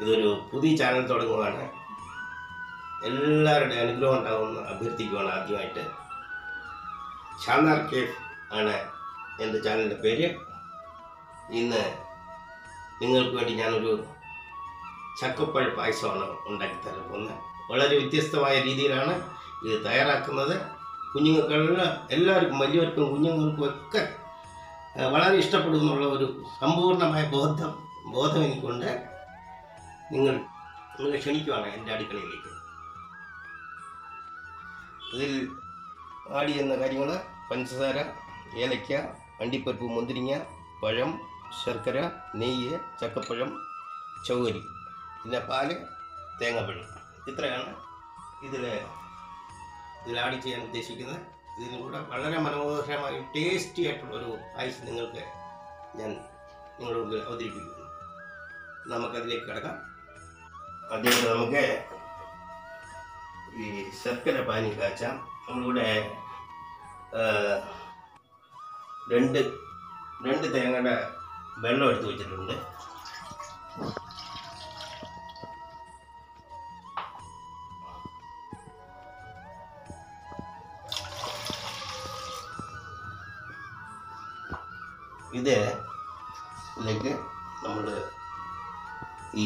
ഇതൊരു പുതിയ ചാനൽ തുടങ്ങുകയാണ്. എല്ലാവരുടെയും അനുഗ്രഹം ഉണ്ടാകുമെന്ന് അഭ്യർത്ഥിക്കുകയാണ്. ആദ്യമായിട്ട് ശാന്താർ കേഫ് ആണ് എൻ്റെ ചാനലിൻ്റെ പേര്. ഇന്ന് നിങ്ങൾക്ക് വേണ്ടി ഞാനൊരു ചക്കപ്പഴ പായസമാണ് ഉണ്ടാക്കിത്തരാൻ പോകുന്നത്. വളരെ വ്യത്യസ്തമായ രീതിയിലാണ് ഇത് തയ്യാറാക്കുന്നത്. കുഞ്ഞുങ്ങൾക്കെല്ലാം എല്ലാവർക്കും, വലിയവർക്കും കുഞ്ഞുങ്ങൾക്കും ഒക്കെ വളരെ ഇഷ്ടപ്പെടുമെന്നുള്ള ഒരു സമ്പൂർണ്ണമായ ബോധം എനിക്കുണ്ട്. നിങ്ങളെ ക്ഷണിക്കുവാണ് എൻ്റെ അടുക്കളയിലേക്ക്. ഇതിൽ ആഡ് ചെയ്യുന്ന കാര്യങ്ങൾ: പഞ്ചസാര, ഏലക്ക, അണ്ടിപ്പരിപ്പ്, മുന്തിരിങ്ങ, പഴം, ശർക്കര, നെയ്യ്, ചക്കപ്പഴം, ചൗവരി, പിന്നെ പാല്, തേങ്ങാപ്പഴം. ഇത്രയാണ് ഇതിൽ ആഡ് ചെയ്യാൻ ഉദ്ദേശിക്കുന്നത്. ഇതിലൂടെ വളരെ മനോഹരമായി ടേസ്റ്റി ആയിട്ടുള്ളൊരു പായസം ഞാൻ നിങ്ങളുടെ മുമ്പിൽ അവതരിപ്പിക്കുന്നു. നമുക്കതിലേക്ക് കിടക്കാം. ആദ്യമായിട്ട് നമുക്ക് ഈ ശർക്കര പാനി കാച്ചാം. നമ്മളിവിടെ രണ്ട് തേങ്ങയുടെ വെള്ളം എടുത്ത് വെച്ചിട്ടുണ്ട്. ഇതിലേക്ക് നമ്മൾ ഈ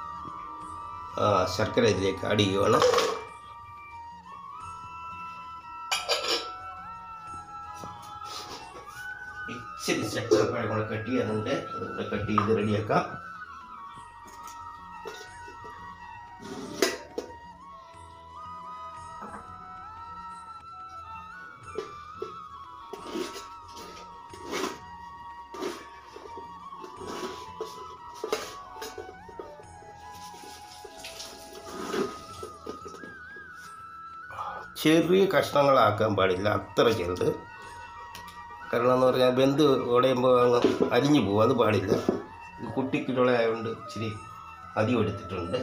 ശർക്കര ഇതിലേക്ക് ആഡ് ചെയ്യുകയാണ്. ഇച്ചിരി ശർക്കരപ്പഴം കൂടെ കട്ട് ചെയ്യാനുണ്ട്. അതുകൂടെ കട്ട് ചെയ്ത് റെഡിയാക്കാം. ചെറിയ കഷ്ണങ്ങളാക്കാൻ പാടില്ല, അത്ര ചെറുത്. കാരണം എന്ന് പറഞ്ഞാൽ വെന്ത് ഉടയുമ്പോൾ അങ്ങ് അരിഞ്ഞു പോകും, അത് പാടില്ല. കുട്ടിക്കുള്ളതായതുകൊണ്ട് ഇച്ചിരി അധികം എടുത്തിട്ടുണ്ട്.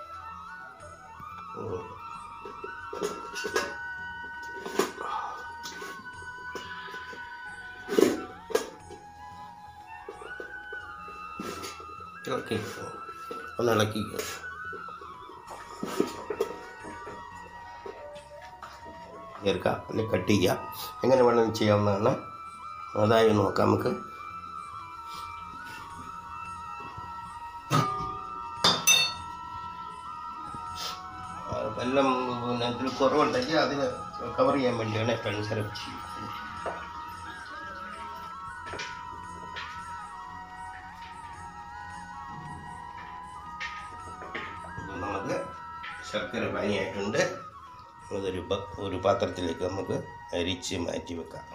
ഓക്കെ, ഒന്ന് ഇളക്കി ചേർക്കാം, അല്ലെങ്കിൽ കട്ട് ചെയ്യാം. എങ്ങനെ വേണമെങ്കിലും ചെയ്യാവുന്നതാണ്. അതായി നോക്കാം നമുക്ക്. വെള്ളം ഇതിൽ കുറവുണ്ടെങ്കിൽ അതിന് കവർ ചെയ്യാൻ വേണ്ടിയാണ് പഞ്ചസാര ചെയ്യുന്നത്. നമുക്ക് ശർക്കര പാനിയായിട്ടുണ്ട്. ഒരു പാത്രത്തിലേക്ക് നമുക്ക് അരിച്ച് മാറ്റി വെക്കാം.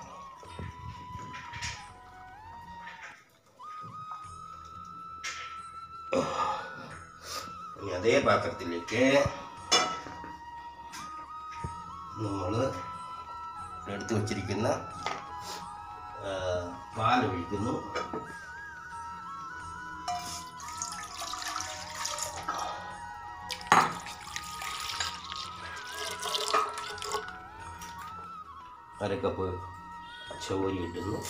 ഇനി അതേ പാത്രത്തിലേക്ക് നമ്മൾ എടുത്തു വച്ചിരിക്കുന്ന പാൽ ഒഴിക്കുന്നു. അരക്കപ്പ് ചൗവരി ഇടുന്നു.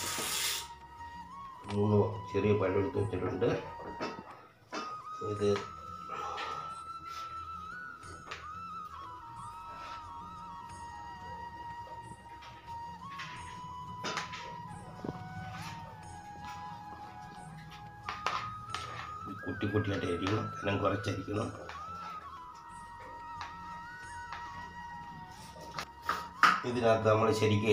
3 ചെറിയ പഴം എടുത്ത് വെച്ചിട്ടുണ്ട്. ഇത് കുട്ടിയായിട്ട് അരിക്കണം, എല്ലാം കുറച്ചരിക്കണം. ഇതിനകത്ത് നമ്മൾ ശരിക്ക്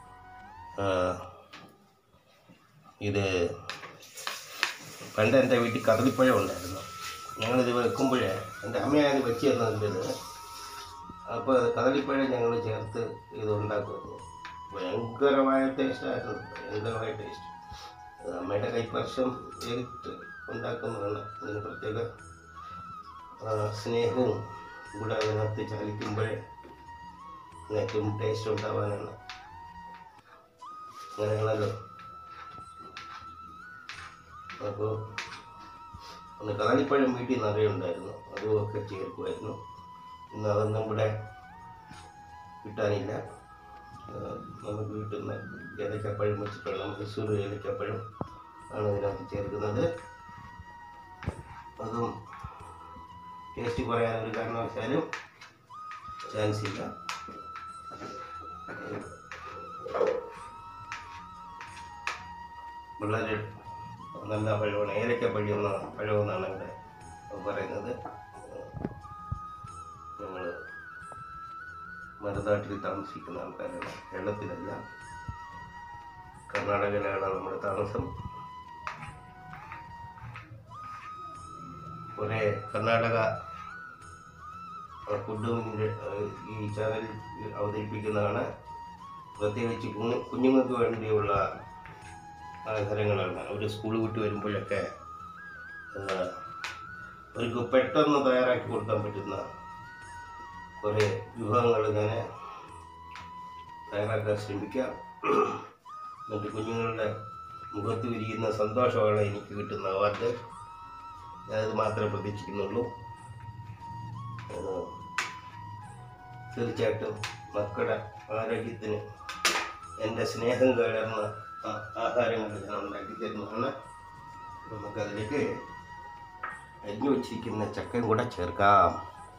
ഇത് പണ്ട് എൻ്റെ വീട്ടിൽ കദളിപ്പഴം ഉണ്ടായിരുന്നു. ഞങ്ങളിത് വെക്കുമ്പോഴേ എൻ്റെ അമ്മയാണ് വെച്ച് തന്നതിൻ്റെത്. അപ്പോൾ കദളിപ്പഴം ഞങ്ങൾ ചേർത്ത് ഇത് ഉണ്ടാക്കുമായിരുന്നു. ഭയങ്കരമായ ടേസ്റ്റായിരുന്നു, ഭയങ്കരമായ ടേസ്റ്റ്. അമ്മയുടെ കൈപ്പക്ഷം എടുത്ത് ഉണ്ടാക്കുന്നതാണ്. അതിന് പ്രത്യേക സ്നേഹവും കൂടെ അതിനകത്ത് ചലിക്കുമ്പോഴേ ഏറ്റവും ടേസ്റ്റ് ഉണ്ടാവാനാണ്. അങ്ങനെയാണല്ലോ. അപ്പോൾ ഒന്ന് കദളിപ്പഴം വീട്ടിൽ നിറയെ ഉണ്ടായിരുന്നു, അതുമൊക്കെ ചേർക്കുമായിരുന്നു. ഇന്ന് അതൊന്നും ഇവിടെ കിട്ടാനില്ല. നമുക്ക് വീട്ടിൽ നിന്ന് ഏലക്കപ്പഴം വെച്ചിട്ടുള്ള മൈസൂർ ഏലക്കപ്പഴം ആണ് ഇതിനകത്ത് ചേർക്കുന്നത്. അതും ടേസ്റ്റ് കുറയാൻ ഒരു കാരണവശാലും ചാൻസ് ഇല്ല. വളരെ നല്ല പഴമാണ്, ഏലക്ക പഴമെന്നാണ് ഇവിടെ പറയുന്നത്. ഞങ്ങൾ മറുനാട്ടിൽ താമസിക്കുന്ന ആൾക്കാരാണ്, കേരളത്തിലല്ല, കർണാടകയിലാണ് നമ്മുടെ താമസം. കുറേ കർണാടക ഫുഡും ഈ ചാനലിൽ അവതരിപ്പിക്കുന്നതാണ്. പ്രത്യേകിച്ച് കുഞ്ഞുങ്ങൾക്ക് വേണ്ടിയുള്ള ആഹാരങ്ങളാണ്. അവർ സ്കൂൾ വിട്ട് വരുമ്പോഴൊക്കെ അവർക്ക് പെട്ടെന്ന് തയ്യാറാക്കി കൊടുക്കാൻ പറ്റുന്ന കുറേ വിഭവങ്ങൾ ഞാൻ തയ്യാറാക്കാൻ ശ്രമിക്കാം. എന്നിട്ട് കുഞ്ഞുങ്ങളുടെ മുഖത്ത് വിരിയുന്ന സന്തോഷമാണ് എനിക്ക് കിട്ടുന്ന അവാർഡ്. ഞാനത് മാത്രമേ പ്രതീക്ഷിക്കുന്നുള്ളൂ. തീർച്ചയായിട്ടും മക്കളുടെ ആരോഗ്യത്തിന് എൻ്റെ സ്നേഹം കലർന്ന ആഹാരങ്ങൾ ഞാൻ ഉണ്ടാക്കി തരുന്നതാണ്. നമുക്കതിലേക്ക് അരിഞ്ഞു വച്ചിരിക്കുന്ന ചക്കയും കൂടെ ചേർക്കാം.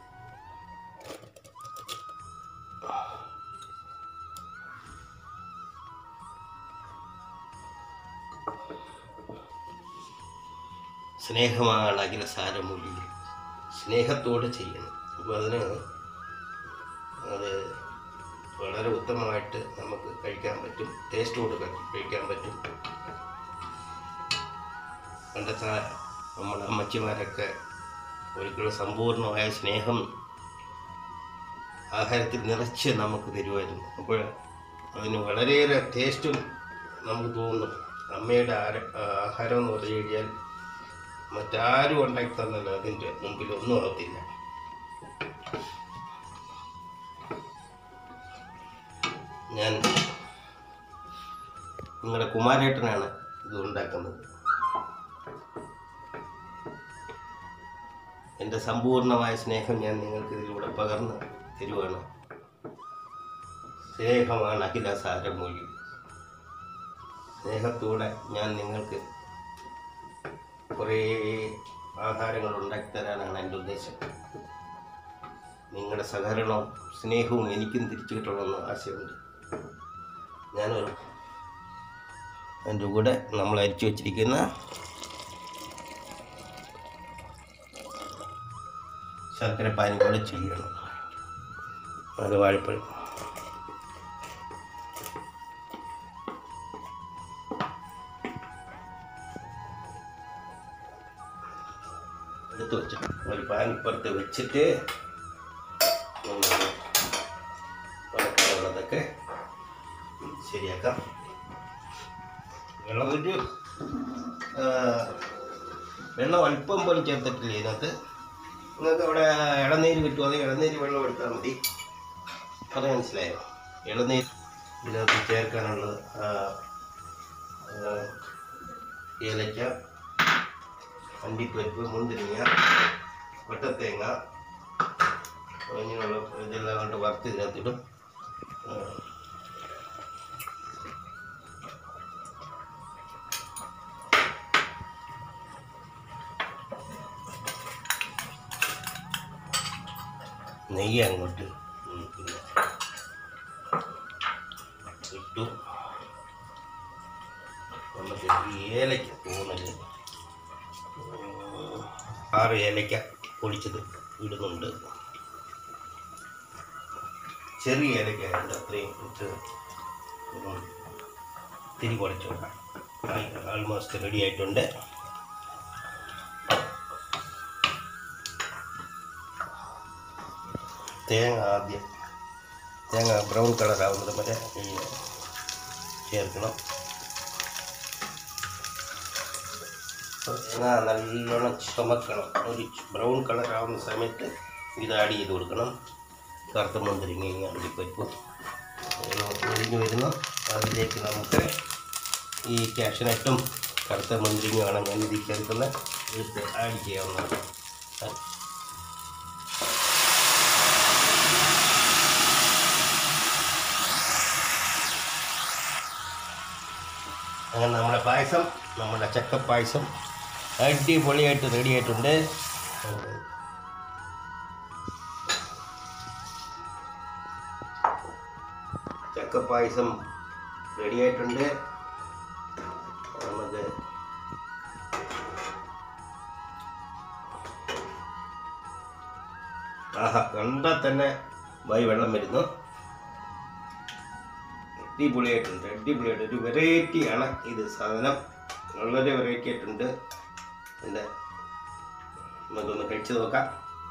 സ്നേഹമാണ് അഖില സാരമൂല്യം, സ്നേഹത്തോടെ ചെയ്യണം. അപ്പോൾ അത് വളരെ ഉത്തമമായിട്ട് നമുക്ക് കഴിക്കാൻ പറ്റും, ടേസ്റ്റോട് കഴിക്കാൻ പറ്റും. പണ്ടത്തെ നമ്മുടെ അമ്മച്ചിമാരൊക്കെ ഒരിക്കലും സമ്പൂർണമായ സ്നേഹം ആഹാരത്തിൽ നിറച്ച് നമുക്ക് തരുമായിരുന്നു. അപ്പോൾ അതിന് വളരെയേറെ ടേസ്റ്റും നമുക്ക് തോന്നും. അമ്മയുടെ ആഹാരം എന്ന് പറഞ്ഞു കഴിഞ്ഞാൽ മറ്റാരും ഉണ്ടാക്കി തന്നല്ലോ അതിൻ്റെ മുമ്പിൽ ഒന്നും ആകത്തില്ല. ഞാൻ നിങ്ങളുടെ കുമാരേട്ടനാണ് ഇത് ഉണ്ടാക്കുന്നത്. എൻ്റെ സമ്പൂർണമായ സ്നേഹം ഞാൻ നിങ്ങൾക്ക് ഇതിലൂടെ പകർന്ന് തരുവാണ്. സ്നേഹമാണ് അഖില സാരമൂല്യം. സ്നേഹത്തോടെ ഞാൻ നിങ്ങൾക്ക് കുറേ ആഹാരങ്ങൾ ഉണ്ടാക്കി തരാനാണ് എൻ്റെ ഉദ്ദേശം. നിങ്ങളുടെ സഹകരണവും സ്നേഹവും എനിക്കും തിരിച്ചു കിട്ടണമെന്ന് ആശയമുണ്ട്. അതിൻ്റെ കൂടെ നമ്മൾ അരിച്ചു വച്ചിരിക്കുന്ന ശർക്കരപ്പാനി കൂടെ ചെയ്യണം. അത് വാഴപ്പഴം എടുത്ത് വെച്ചു. ഒരു പാൻ ഇപ്പുറത്ത് വെച്ചിട്ട് ഉള്ളതൊക്കെ ശരിയാക്കാം. വെള്ളം അല്പം പോലും ചേർത്തിട്ടില്ല ഇതിനകത്ത്. നിങ്ങൾക്ക് അവിടെ ഇളനീര് കിട്ടുമോ? അത് ഇളനീര് വെള്ളം എടുത്താൽ മതി. അത് മനസ്സിലായോ? ഇളനീര് ഇതിനകത്ത് ചേർക്കാനുള്ളത് ഏലക്ക, അണ്ടിപ്പരിപ്പ്, മുന്തിരിങ്ങ, വട്ടത്തേങ്ങ, ഇങ്ങനെയുള്ള ഇതെല്ലാം കൊണ്ട് വറുത്ത് ഇതിനകത്തിടും. നെയ്യ് അങ്ങോട്ട് ഇട്ടു. നമുക്ക് ഏലക്ക തോന്നല് 6 ഏലക്ക പൊടിച്ചത് ഇടുന്നുണ്ട്. ചെറിയ ഏലക്ക ഉണ്ട്, അത്രയും ഇട്ട് തിരി കുറച്ചോക്കാം. ആൾമോസ്റ്റ് റെഡി ആയിട്ടുണ്ട്. തേങ്ങ ബ്രൗൺ കളർ ആവുന്നത് വരെ ചേർക്കണം. തേങ്ങ നല്ലോണം ചുമക്കണം. ഒരു ബ്രൗൺ കളർ ആവുന്ന സമയത്ത് ഇത് ആഡ് ചെയ്ത് കൊടുക്കണം. കറുത്ത മുന്തിരിങ്ങ, അണ്ടിപ്പരിപ്പ് ഒഴിഞ്ഞ് വരുന്നു. അതിലേക്ക് നമുക്ക് ഈ കാഷ്നട്ടും കറുത്ത മുന്തിരിങ്ങയാണ് ഞാൻ ഇതിൽ ചേർക്കുന്നത്. ഇത് ആഡ് ചെയ്യാവുന്നതാണ്. അങ്ങനെ നമ്മുടെ പായസം, നമ്മുടെ ചക്കപ്പായസം അടിപൊളിയായിട്ട് റെഡി ആയിട്ടുണ്ട്. പായസം റെഡിയായിട്ടുണ്ട്. നമുക്ക് കണ്ടാൽ തന്നെ വായി വെള്ളം വരുന്നു. അടിപൊളിയായിട്ടുണ്ട്. ഒരു വെറൈറ്റിയാണ് ഇത് സാധനം, വളരെ വെറൈറ്റി ആയിട്ടുണ്ട്. നമുക്കൊന്ന് കഴിച്ചു നോക്കാം.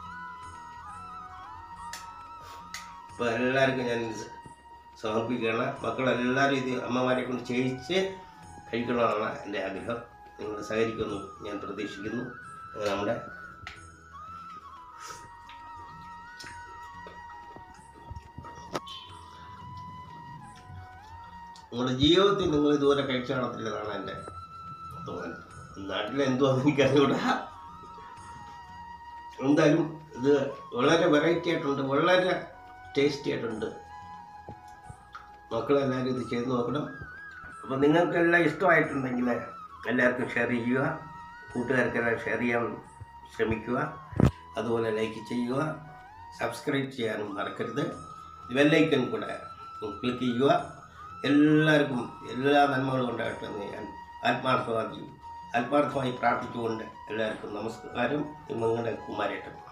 അപ്പോൾ എല്ലാവർക്കും ഞാൻ സമർപ്പിക്കുകയാണ്. മക്കളെല്ലാവരും ഇത് അമ്മമാരെ കൊണ്ട് ചെയ്യിച്ച് കഴിക്കണമെന്നാണ് എൻ്റെ ആഗ്രഹം. നിങ്ങൾ സഹകരിക്കുമെന്ന് ഞാൻ പ്രതീക്ഷിക്കുന്നു. നമ്മുടെ നിങ്ങളുടെ ജീവിതത്തിൽ നിങ്ങൾ ഇതുപോലെ കഴിച്ചു കാണത്തില്ലെന്നാണ് എൻ്റെ തോന്നൽ. നാട്ടിലെന്തുവാന്ന് എനിക്കറിയൂടാ. എന്തായാലും ഇത് വളരെ വെറൈറ്റി ആയിട്ടുണ്ട്, വളരെ ടേസ്റ്റി ആയിട്ടുണ്ട്. മക്കളെല്ലാവരും ഇത് ചെയ്ത് നോക്കണം. അപ്പോൾ നിങ്ങൾക്കെല്ലാം ഇഷ്ടമായിട്ടുണ്ടെങ്കിൽ എല്ലാവർക്കും ഷെയർ ചെയ്യുക, കൂട്ടുകാർക്കെല്ലാം ഷെയർ ചെയ്യാൻ ശ്രമിക്കുക. അതുപോലെ ലൈക്ക് ചെയ്യുക, സബ്സ്ക്രൈബ് ചെയ്യാനും മറക്കരുത്. ബെല്ലൈക്കൺ കൂടെ ക്ലിക്ക് ചെയ്യുക. എല്ലാവർക്കും എല്ലാ നന്മകളും ഉണ്ടാകട്ടെ എന്ന് ഞാൻ ആത്മാർത്ഥമായി പ്രാർത്ഥിച്ചുകൊണ്ട് എല്ലാവർക്കും നമസ്കാരം. നിങ്ങളുടെ കുമാരേട്ടൻ.